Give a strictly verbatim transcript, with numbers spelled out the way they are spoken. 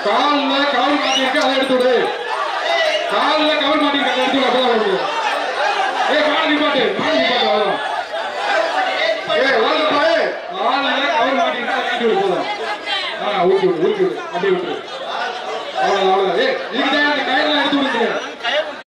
கால்ல கவர் மாட்டிருக்கு அதை எடுத்து விடு. கால்ல கவர் மாட்டிருக்கு அதை எடுத்து விடு. அப்பதான் வருது. ஏய் மாடி பாட்டு மாடி பாட்டு வரும். ஏய் வாங்க பாய். கால்ல கவர் மாட்டிருக்கு அதை எடுத்து விடு போதும். ஆ ஊட்டி விடு ஊட்டி விடு அப்படியே விட்டு. அவ்வளவுதான் அவ்வளவுதான். ஏய் இதுக்கு தான் கயிறுலாம் எடுத்து விடுங்க.